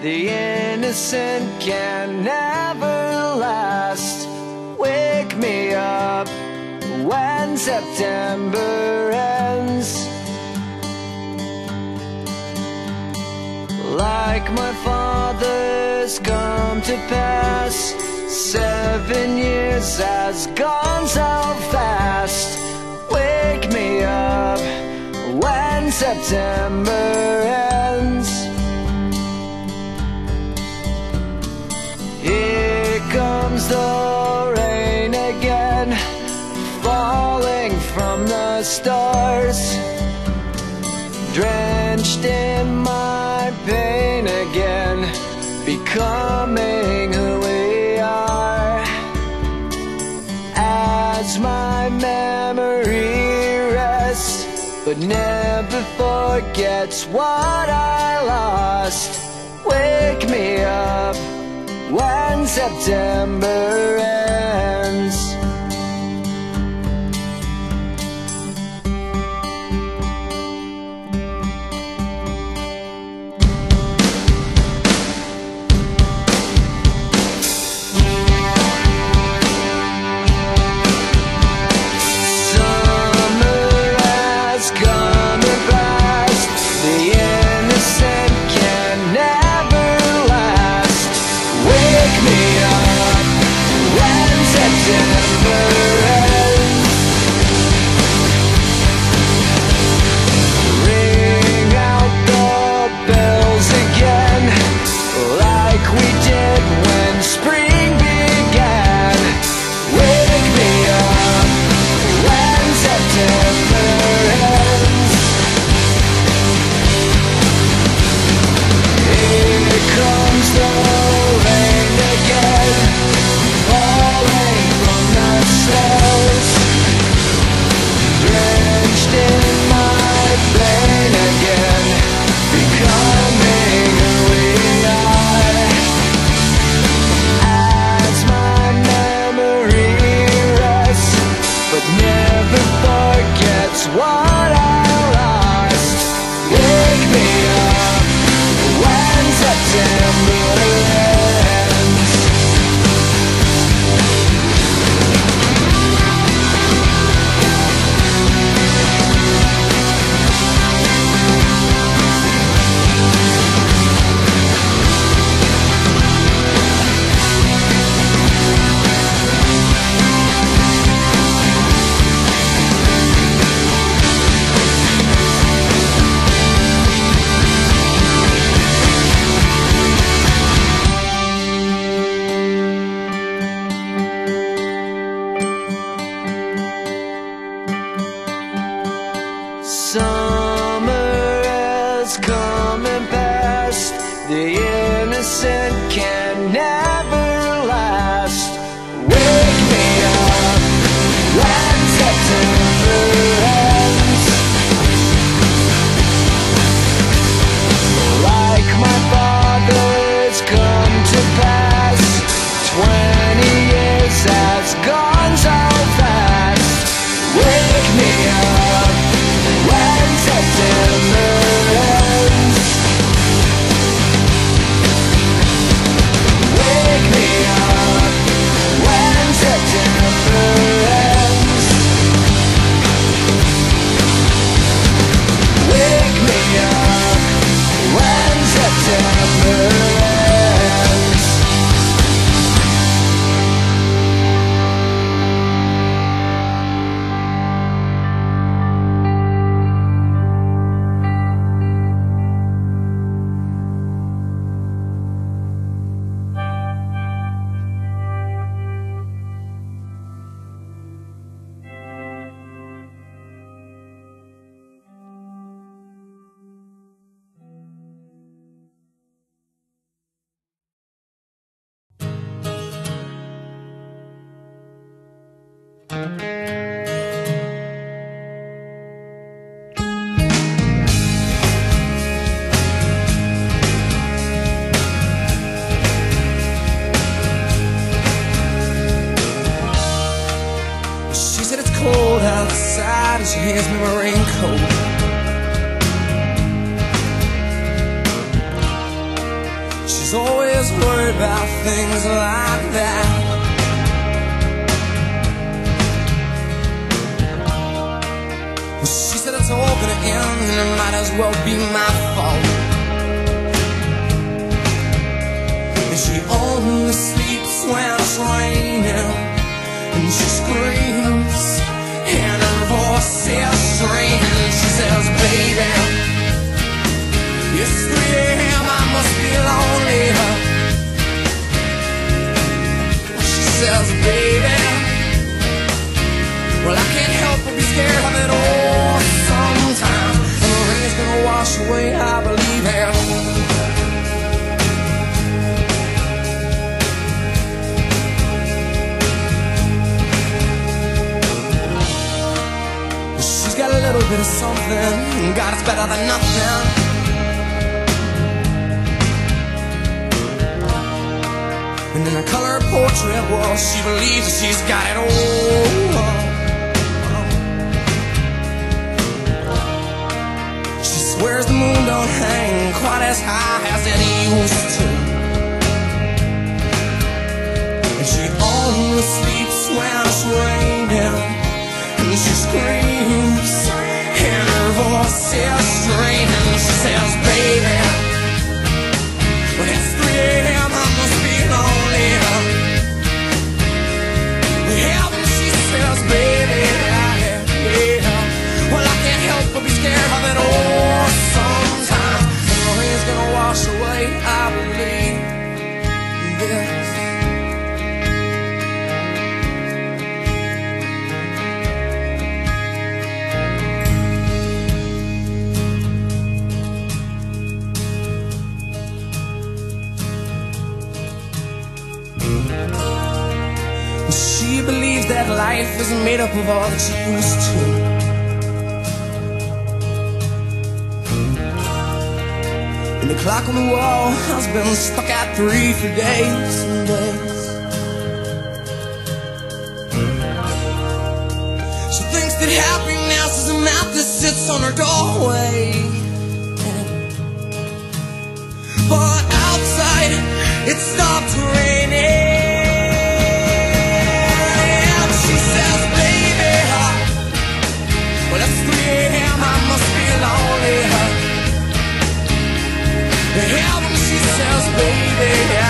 The innocent can never last. Wake me up when September ends. Like my father's come to pass, 7 years has gone so fast. Wake me up when September ends. Here comes the rain again, falling from the stars, drenched in my pain again, becoming who we are. As my memory rests, but never forgets what I lost. Wake me up when September ends. Summer has come and passed. The innocent can never last. Wake me up when September ends. Like my father's come to pass, 20 years has gone so fast. Wake me up when September ends. Wake me up when September ends. Wake me up when September ends. She said it's cold outside and she hands me my raincoat. She always worried about things like that. Well, she said it's all gonna end and it might as well be my fault. And she only sleeps when it's raining, and she screams and her voice is strange. She says, baby, it's 3 a.m., I must be lonely. She says, baby, well, I can't help but be scared of it all sometimes. And the rain's gonna wash away, I believe it. She's got a little bit of something, God, it's better than nothing. And in her color portrait, well, she believes that she's got it all. She swears the moon don't hang quite as high as it used to. And she only sleeps when it's raining, and she screams, and her voice is strange. And she says, baby, when it's 3 a.m., I must be lonely. Yeah, when she says, baby, well, I can't help but be scared of it all sometimes. And the rain's gonna wash away, I believe this. She believes that life is made up of all that you used to. And the clock on the wall has been stuck at 3 for days and days. She thinks that happiness is a map that sits on her doorway. But outside, it stopped raining. Well, it's 3 a.m., I must be lonely. Yeah, when she says, baby,